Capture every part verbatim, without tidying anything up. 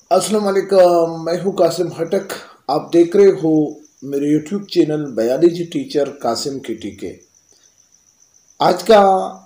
अस्सलाम वालेकुम, मैं हूँ कासिम हटक। आप देख रहे हो मेरे YouTube channel biology teacher Qasim के टीके। आज का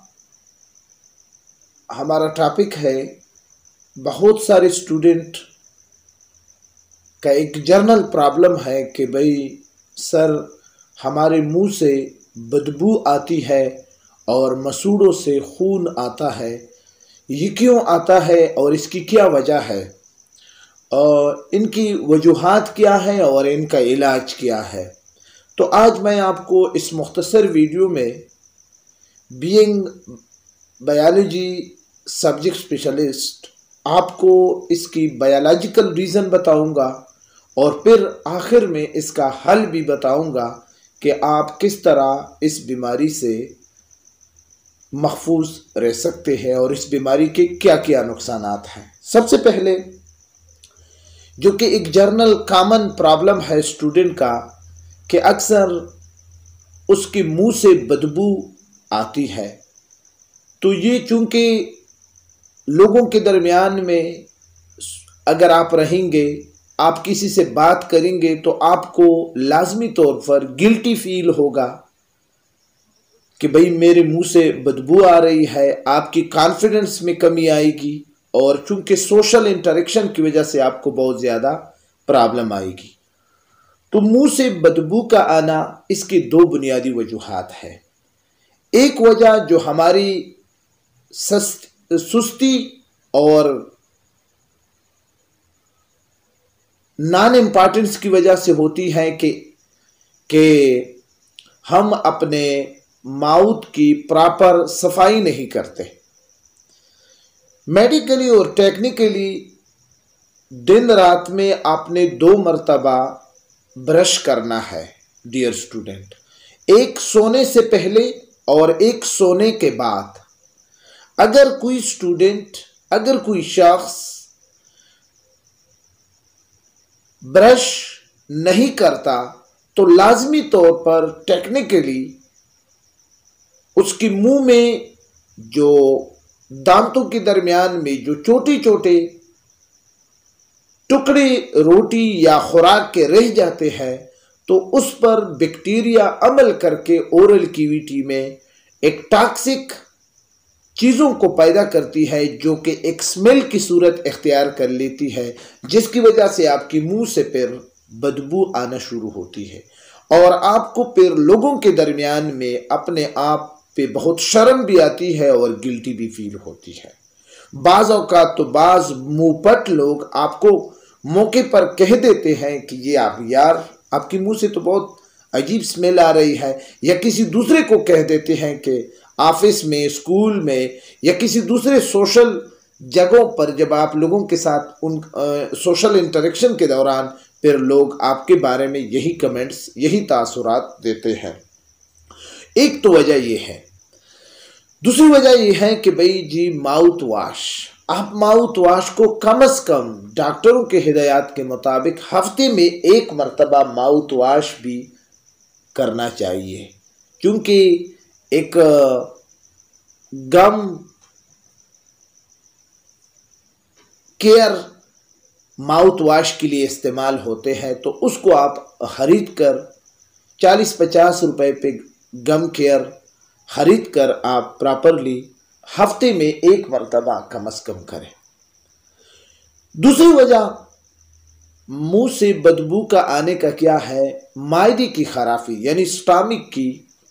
हमारा टॉपिक है, बहुत सारे स्टूडेंट का एक जर्नल प्रॉब्लम है कि भाई सर हमारे मुंह से बदबू आती है और मसूड़ों से खून आता है, ये क्यों आता है और इसकी क्या वजह है और इनकी वजूहात क्या है और इनका इलाज क्या है। तो आज मैं आपको इस मुख्तसर वीडियो में बीइंग बायोलॉजी सब्जेक्ट स्पेशलिस्ट आपको इसकी बायोलॉजिकल रीज़न बताऊंगा और फिर आखिर में इसका हल भी बताऊंगा कि आप किस तरह इस बीमारी से महफूज रह सकते हैं और इस बीमारी के क्या क्या नुकसानात हैं। सबसे पहले, जो कि एक जर्नल कॉमन प्रॉब्लम है स्टूडेंट का, कि अक्सर उसके मुंह से बदबू आती है। तो ये चूंकि लोगों के दरमियान में अगर आप रहेंगे, आप किसी से बात करेंगे तो आपको लाजमी तौर पर गिल्टी फील होगा कि भाई मेरे मुंह से बदबू आ रही है, आपकी कॉन्फिडेंस में कमी आएगी और चूंकि सोशल इंटरेक्शन की वजह से आपको बहुत ज़्यादा प्रॉब्लम आएगी। तो मुंह से बदबू का आना, इसकी दो बुनियादी वजूहात है। एक वजह जो हमारी सुस्ती और नॉन इम्पॉर्टेंस की वजह से होती है कि कि हम अपने माउथ की प्रॉपर सफाई नहीं करते। मेडिकली और टेक्निकली दिन रात में आपने दो मर्तबा ब्रश करना है डियर स्टूडेंट, एक सोने से पहले और एक सोने के बाद। अगर कोई स्टूडेंट, अगर कोई शख्स ब्रश नहीं करता तो लाजमी तौर पर टेक्निकली उसके मुंह में जो दांतों के दरमियान में जो छोटे छोटे टुकड़े रोटी या खुराक के रह जाते हैं, तो उस पर बैक्टीरिया अमल करके ओरल कैविटी में एक टॉक्सिक चीज़ों को पैदा करती है, जो कि एक स्मेल की सूरत इख्तियार कर लेती है, जिसकी वजह से आपकी मुंह से फिर बदबू आना शुरू होती है और आपको फिर लोगों के दरमियान में अपने आप पे बहुत शर्म भी आती है और गिल्टी भी फील होती है। बाज़ औक़ात तो बाज़ मुंहपट लोग आपको मौके पर कह देते हैं कि ये आप यार आपकी मुंह से तो बहुत अजीब स्मेल आ रही है, या किसी दूसरे को कह देते हैं कि ऑफिस में, स्कूल में या किसी दूसरे सोशल जगहों पर जब आप लोगों के साथ उन सोशल इंटरेक्शन के दौरान फिर लोग आपके बारे में यही कमेंट्स, यही तासुरात देते हैं। एक तो वजह यह है। दूसरी वजह यह है कि भाई जी माउथ वॉश, आप माउथ वॉश को कम से कम डॉक्टरों के हिदायत के मुताबिक हफ्ते में एक मरतबा माउथ वॉश भी करना चाहिए, क्योंकि एक गम केयर माउथ वॉश के लिए इस्तेमाल होते हैं, तो उसको आप खरीद कर चालीस पचास रुपए पे गम केयर खरीद कर आप प्रॉपरली हफ्ते में एक मरतबा कम से कम करें। दूसरी वजह मुंह से बदबू का आने का क्या है, मायदे की खराबी यानी स्टमक की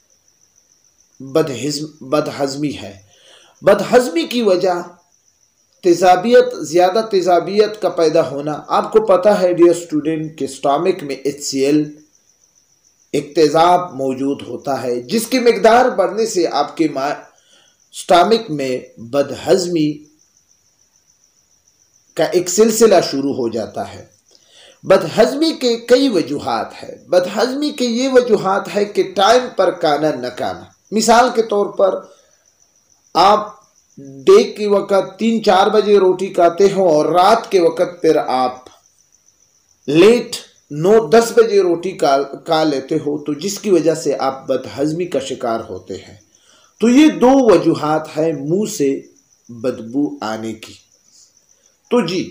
बदहजमी है। बदहजमी की वजह तेजाबियत, ज़्यादा तेजाबियत का पैदा होना। आपको पता है डियर स्टूडेंट कि स्टमक में एच सी एल एक तेजाब मौजूद होता है, जिसकी मिकदार बढ़ने से आपके स्टमक में बदहजमी का एक सिलसिला शुरू हो जाता है। बदहजमी के कई वजूहात है। बदहजमी के ये वजूहात है कि टाइम पर खाना न खाना। मिसाल के तौर पर आप डे के वक़्त तीन चार बजे रोटी खाते हो और रात के वक़्त फिर आप लेट नौ दस बजे रोटी खा खा लेते हो, तो जिसकी वजह से आप बदहजमी का शिकार होते हैं। तो ये दो वजूहात है मुंह से बदबू आने की। तो जी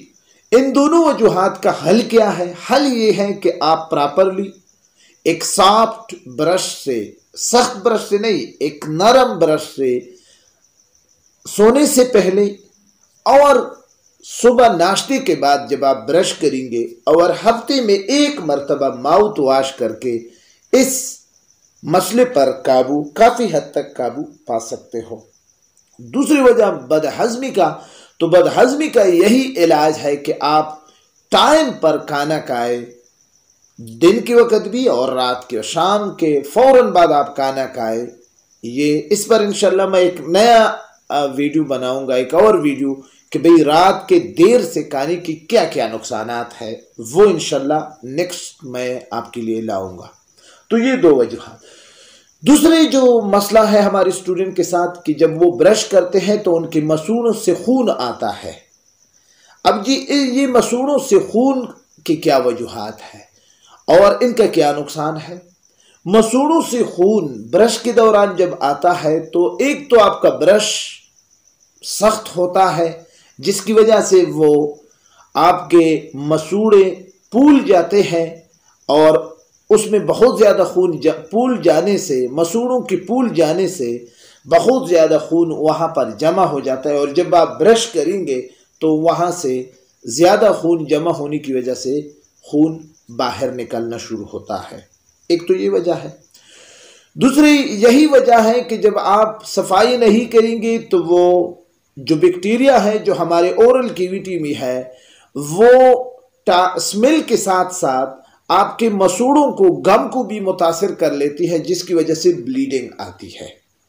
इन दोनों वजूहात का हल क्या है? हल ये है कि आप प्रॉपरली एक सॉफ्ट ब्रश से, सख्त ब्रश से नहीं, एक नरम ब्रश से सोने से पहले और सुबह नाश्ते के बाद जब आप ब्रश करेंगे और हफ्ते में एक मर्तबा माउथ वॉश करके इस मसले पर काबू, काफी हद तक काबू पा सकते हो। दूसरी वजह बदहजमी का, तो बदहजमी का यही इलाज है कि आप टाइम पर खाना खाएं, दिन के वक्त भी और रात के, शाम के फौरन बाद आप खाना खाएं। ये इस पर इंशाल्लाह मैं एक नया वीडियो बनाऊंगा, एक और वीडियो कि भाई रात के देर से खाने की क्या क्या नुकसानात है, वो इंशाल्लाह नेक्स्ट मैं आपके लिए लाऊंगा। तो ये दो वजह। दूसरे जो मसला है हमारे स्टूडेंट के साथ कि जब वो ब्रश करते हैं तो उनके मसूड़ों से खून आता है। अब जी ये मसूड़ों से खून की क्या वजूहात है और इनका क्या नुकसान है? मसूड़ों से खून ब्रश के दौरान जब आता है तो एक तो आपका ब्रश सख्त होता है जिसकी वजह से वो आपके मसूड़े फूल जाते हैं और उसमें बहुत ज़्यादा खून जा, फूल जाने से, मसूड़ों की फूल जाने से बहुत ज़्यादा खून वहाँ पर जमा हो जाता है और जब आप ब्रश करेंगे तो वहाँ से ज़्यादा खून जमा होने की वजह से खून बाहर निकलना शुरू होता है। एक तो ये वजह है। दूसरी यही वजह है कि जब आप सफाई नहीं करेंगे तो वो जो बैक्टीरिया है जो हमारे ओरल कैविटी में है वो स्मेल के साथ साथ आपके मसूड़ों को, गम को भी मुतासिर कर लेती है जिसकी वजह से ब्लीडिंग आती है।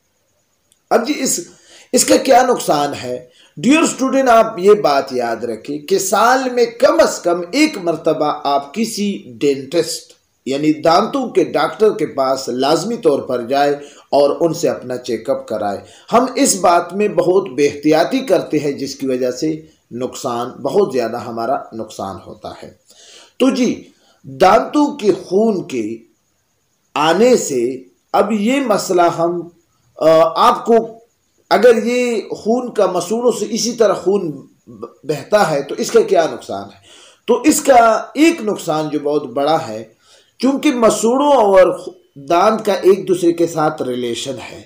अब जी इस इसका क्या नुकसान है? डियर स्टूडेंट, आप ये बात याद रखें कि साल में कम से कम एक मर्तबा आप किसी डेंटिस्ट यानी दांतों के डॉक्टर के पास लाजमी तौर पर जाए और उनसे अपना चेकअप कराए। हम इस बात में बहुत बेहतियाती करते हैं जिसकी वजह से नुकसान, बहुत ज़्यादा हमारा नुकसान होता है। तो जी दांतों के खून के आने से अब ये मसला हम आपको, अगर ये खून का मसूड़ों से इसी तरह खून बहता है तो इसका क्या नुकसान है? तो इसका एक नुकसान जो बहुत बड़ा है, क्योंकि मसूड़ों और दांत का एक दूसरे के साथ रिलेशन है,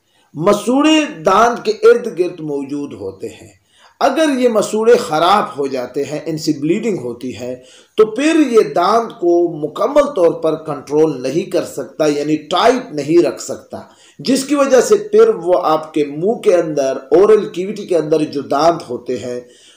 मसूड़े दांत के इर्द गिर्द मौजूद होते हैं। अगर ये मसूड़े ख़राब हो जाते हैं, इनसे ब्लीडिंग होती है, तो फिर ये दांत को मुकम्मल तौर पर कंट्रोल नहीं कर सकता, यानी टाइट नहीं रख सकता, जिसकी वजह से फिर वो आपके मुंह के अंदर, ओरल कैविटी के अंदर जो दांत होते हैं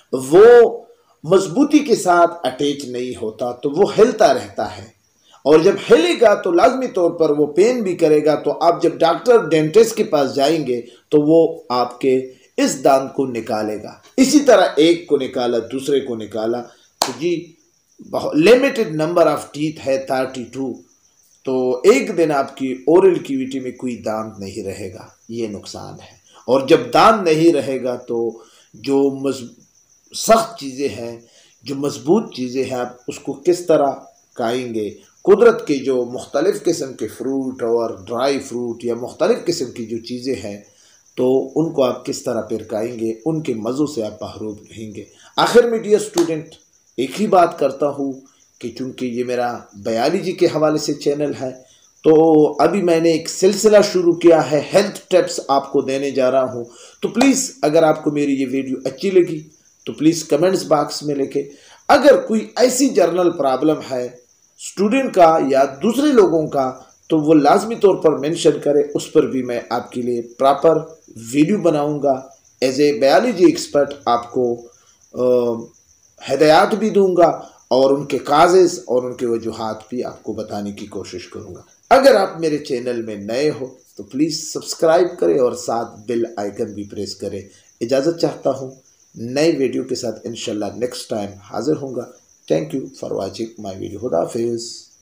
वो मजबूती के साथ अटैच नहीं होता, तो वो हिलता रहता है और जब हिलेगा तो लाजमी तौर पर वो पेन भी करेगा। तो आप जब डॉक्टर, डेंटिस्ट के पास जाएंगे तो वो आपके इस दांत को निकालेगा। इसी तरह एक को निकाला, दूसरे को निकाला, तो जी बहुत लिमिटेड नंबर ऑफ टीथ है, थर्टी टू, तो एक दिन आपकी ओरल कैविटी में कोई दांत नहीं रहेगा, ये नुकसान है। और जब दांत नहीं रहेगा तो जो सख्त चीज़ें हैं, जो मजबूत चीज़ें हैं, आप उसको किस तरह खाएंगे? कुदरत के जो मुख्तलिफ़ किस्म के फ्रूट और ड्राई फ्रूट या मुख्तलिफ़ किस्म की जो चीज़ें हैं तो उनको आप किस तरह फिर खाएंगे? उनके मज़ों से आप महरूम रहेंगे। आखिर में डियर स्टूडेंट एक ही बात करता हूँ कि चूँकि ये मेरा बायोलॉजी के हवाले से चैनल है तो अभी मैंने एक सिलसिला शुरू किया है, हेल्थ टिप्स आपको देने जा रहा हूँ। तो प्लीज़ अगर आपको मेरी ये वीडियो अच्छी लगी तो प्लीज़ कमेंट्स बॉक्स में लिखें। अगर कोई ऐसी जर्नल प्रॉब्लम है स्टूडेंट का या दूसरे लोगों का तो वो लाजमी तौर पर मेंशन करें, उस पर भी मैं आपके लिए प्रॉपर वीडियो बनाऊंगा। एज ए बायोलॉजी एक्सपर्ट आपको हिदायत भी दूंगा और उनके काजेज़ और उनके वजूहात भी आपको बताने की कोशिश करूंगा। अगर आप मेरे चैनल में नए हो तो प्लीज़ सब्सक्राइब करें और साथ बेल आइकन भी प्रेस करें। इजाज़त चाहता हूँ, नए वीडियो के साथ इंशाल्लाह नेक्स्ट टाइम हाजिर होऊंगा। Thank you for watching my video. खुदा हाफिज़।